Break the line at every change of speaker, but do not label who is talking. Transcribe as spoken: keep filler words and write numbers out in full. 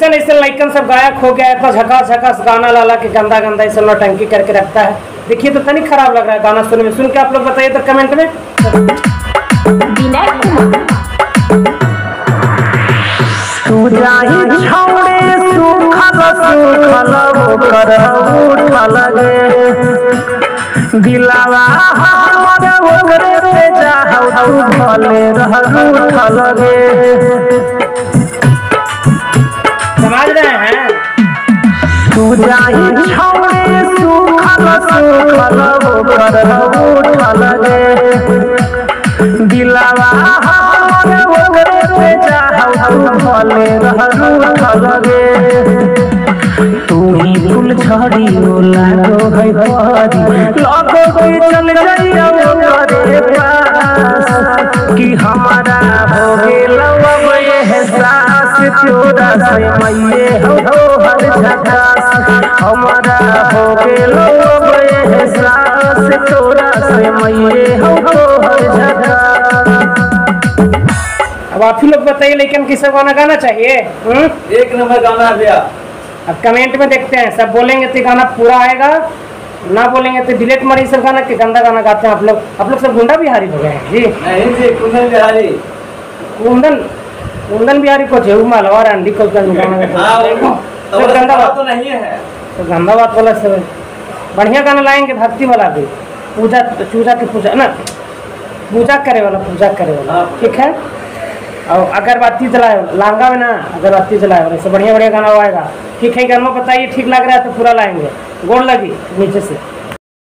ऐसा ऐसा लाइकन सब गायक हो गया है, झकास झकास गाना लाला के गंदा गंदा ऐसा नौटंकी करके रखता है। देखिए तो तनिक खराब लग रहा है गाना सुनने में। सुन के आप लोग बताइए तो कमेंट में।
तू जाही छौड़े सुखल सुखल ओकर उठल गे, दिलवा हमर ओकरे पे जाहौ तू भले रह उठल गे।
समझ रहे हैं?
तू जाही छौड़े सुखल सुखल ओकर उठल गे, दिलवा हमर ओकरे पे जाहौ तू भले रह उठल गे। तू ही फूल झड़ी ओ लागो है परी, लगो के चल जाइयो ओकरे पास, कि हमारा हो गेल अब एहसास तोरा से मैये हो हर झकास, हमारा हो गेल अब एहसास तोरा से मैये हो हर झकास।
अब आप ही लोग बताइए लेकिन किस गाना गाना चाहिए? हुँ?
एक नंबर गाना भैया।
अब कमेंट में देखते हैं, सब बोलेंगे तो गाना पूरा आएगा, ना बोलेंगे तो डिलीट मारिए सब गाना के गंदा गाना गाते हैं आप लोग। आप लोग सब गुंडा बिहारी हो गए हैं जी।
नहीं जी, कुंदन बिहारी।
कुंदन कुंदन बिहारी को जेऊ मालवा अंडी को गाना
तो गंदा बात तो नहीं है,
तो गंदा बात वाला सब बढ़िया गाना लाएंगे, भक्ति वाला भी, पूजा चूजा की पूजा ना, पूजा करे वाला पूजा करे वाला, ठीक है। और अगरबत्ती जलाए लांगा में ना, अगरबत्ती जलाए वाला सब बढ़िया बढ़िया गाना आएगा, ठीक है। गाना बताइए ठीक लग रहा है तो पूरा लाएंगे। गोड़ लगी नीचे से।